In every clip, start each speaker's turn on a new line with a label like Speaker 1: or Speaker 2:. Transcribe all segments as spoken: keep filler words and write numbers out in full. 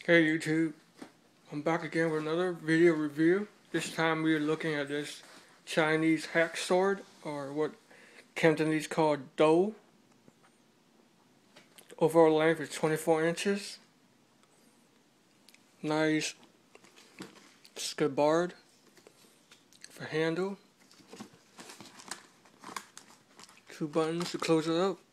Speaker 1: Hey YouTube, I'm back again with another video review. This time we are looking at this Chinese hack sword, or what Cantonese call do. Overall length is twenty-four inches. Nice scabbard for handle. Two buttons to close it up.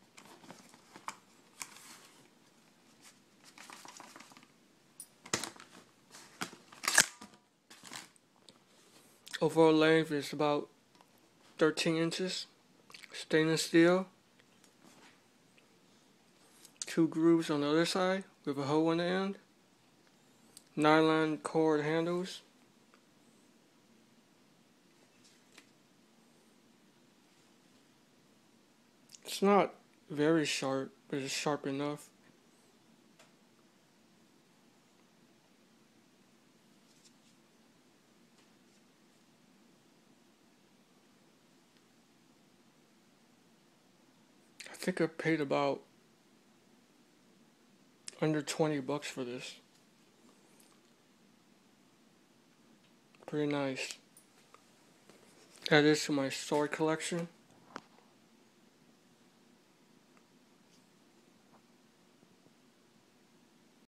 Speaker 1: Overall length is about thirteen inches. Stainless steel. Two grooves on the other side with a hole in the end. Nylon cord handles. It's not very sharp, but it's sharp enough. I think I paid about under twenty bucks for this. Pretty nice. Add this to my sword collection.